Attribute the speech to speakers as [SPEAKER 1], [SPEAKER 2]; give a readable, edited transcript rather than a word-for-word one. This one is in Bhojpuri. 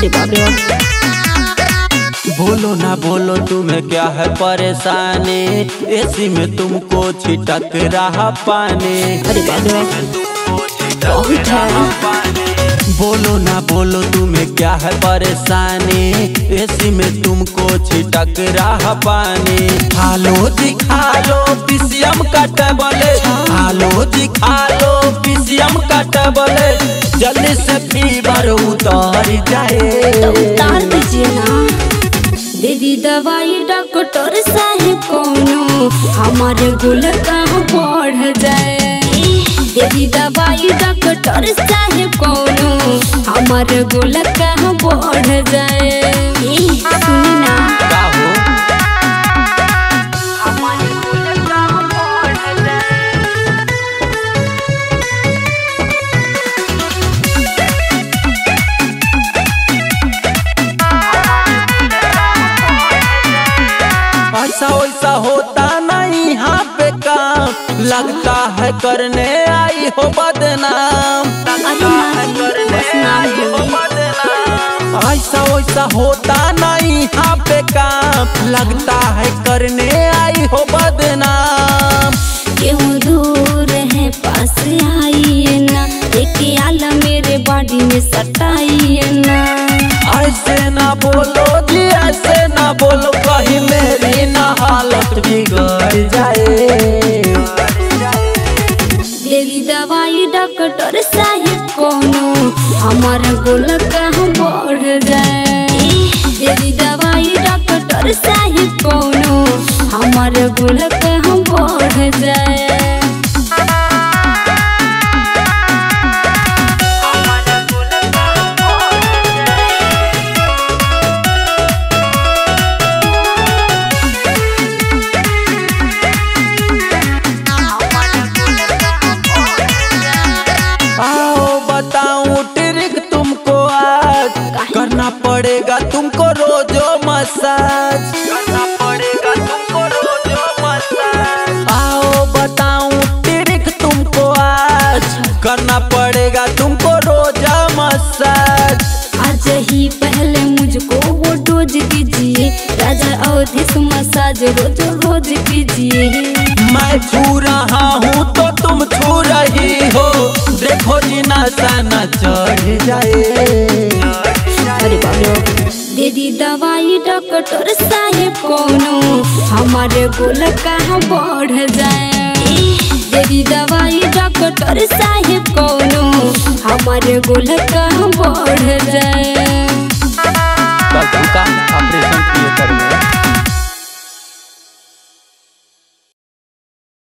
[SPEAKER 1] अरे बाप रे बाप।
[SPEAKER 2] बोलो ना बोलो तुम्हें क्या है परेशानी, एसी में तुमको छिटक रहा पानी।
[SPEAKER 1] अरे बाप रे बाप बहुत है।
[SPEAKER 2] बोलो ना बोलो तुम्हें क्या है परेशानी, एसी में तुमको छिटक रहा पानी। खालो जी खालो पीसीएम का टेबलेट, खालो जी खालो पीसीएम का टेबलेट, जल्दी से फीवर उतर जाए।
[SPEAKER 1] तो उतार दीजिए ना, दे दी दवाई डॉक्टर साहब कोनो, हमारे गुल कहाँ बढ़ जाए। दे दी दवाई डॉक्टर साहब कोनो, हमारे गुल कहाँ बढ़ जाए। सुनी ना हमारे गुल कहाँ बढ़ जाए।
[SPEAKER 2] ऐसा वैसा होता नहीं यहाँ पे काम, लगता है करने आई हो बदनाम। ऐसा वैसा होता नहीं यहाँ पे काम, लगता है करने आई हो बदनाम।
[SPEAKER 1] क्यों दूर है पास आइए ना, एक आला मेरे बॉडी में सटाइए ना।
[SPEAKER 2] ऐसे ना बोलो जी ऐसे ना बोलो, कहीं मेरी ना हालत बिगड़ जाए।
[SPEAKER 1] देवी दवाई डॉक्टर साहब कोनो, हमारा गोल कहाँ बढ़ जाए। देवी दवाई डॉक्टर साहब कोनो, हमारा गोल कहाँ बढ़ जाए।
[SPEAKER 2] बताऊं ट्रिक तुमको आज, करना पड़ेगा तुमको रोजो मसाज, करना पड़ेगा तुमको रोजो मसाज। आओ बताऊं ट्रिक तुमको आज, करना पड़ेगा तुमको रोजा मसाज।
[SPEAKER 1] आज ही पहले मुझको वो डोज दीजिए, राजा अवधेश मसाज रोज रोज कीजिए।
[SPEAKER 2] मैं छू रहा हूँ तो तुम छू रही हो, देखो जी नशा न चढ़ जाए।
[SPEAKER 1] अरे बाप रे, दे दी दवाई डॉक्टर साहब कोनो, हमारे गोल कहाँ बढ़ जाए। दे दी दवाई डॉक्टर साहब कोनो, हमारे गोल कहाँ बढ़ जाए।